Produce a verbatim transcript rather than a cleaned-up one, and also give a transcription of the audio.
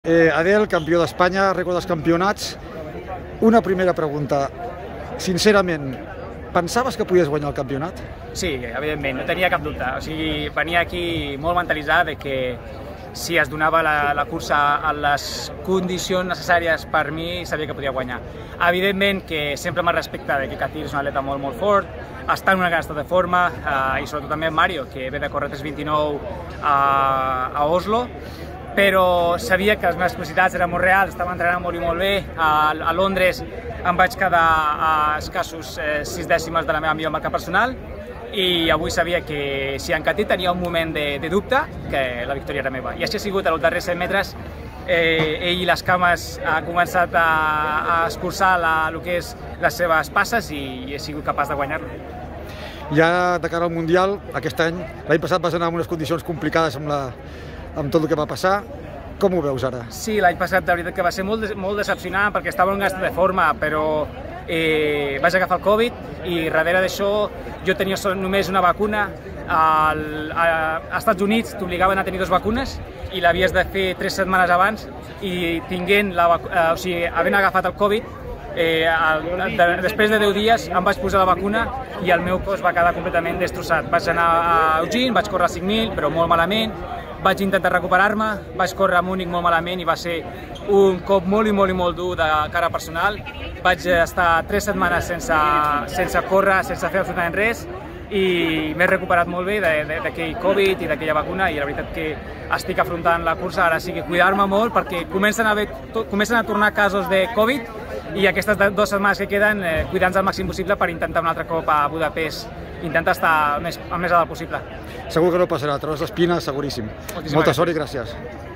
Eh, Adel, campió d'Espanya, rècord dels campionats. Una primera pregunta. Sincerament, pensaves que podies guanyar el campionat? Sí, evidentment, no tenia cap dubte. O sigui, venia aquí molt mentalitzat de que si es donava la, la cursa a les condicions necessàries per mi, sabia que podia guanyar. Evidentment que sempre m'ha respectat que Katir és un atleta molt, molt fort, està en una gran estat de forma, eh, i sobretot també en Mario, que ve de córrer tres vint-i-nou a, a Oslo, però sabia que les meves necessitats eren molt reals, estava entrenant molt i molt bé. A, a Londres em vaig quedar a escassos eh, sis dècimes de la meva millor marca personal, i avui sabia que si en Katir tenia un moment de, de dubte, que la victòria era meva. I així ha sigut, als darrers cent metres, eh, ell les cames ha començat a, a escurçar la, el que és les seves passes i, i he sigut capaç de guanyar-lo. Ja de cara al Mundial, aquest any, l'any passat vas anar en unes condicions complicades amb, la, amb tot el que va passar. Com ho veus ara? Sí, l'any passat de veritat que va ser molt, molt decepcionant perquè estava en un estat de forma, però eh, vaig agafar el Covid i darrere d'això jo tenia només una vacuna. Al, a, als Estats Units t'obligaven a tenir dues vacunes i l'havies de fer tres setmanes abans, i tinguent la, eh, o sigui, havent agafat el Covid, eh, el, de, després de deu dies em vaig posar la vacuna i el meu cos va quedar completament destrossat. Vaig anar a Eugene, vaig córrer cinc mil, però molt malament. Vaig intentar recuperar-me, vaig córrer a Múnich molt malament i va ser un cop molt i molt i molt dur de cara personal. Vaig estar tres setmanes sense, sense córrer, sense fer absolutament res, i m'he recuperat molt bé d'aquell Covid i d'aquella vacuna, i la veritat que estic afrontant la cursa ara, sí que cuidar-me molt perquè comencen a, haver, comencen a tornar casos de Covid, i aquestes dues setmanes que queden eh, cuidant-nos al màxim possible per intentar un altre cop a Budapest, intentar estar el més, el més a dalt possible. Segur que no passarà, trobes l'espina, seguríssim. Moltíssimes Molta gràcies. sort i gràcies.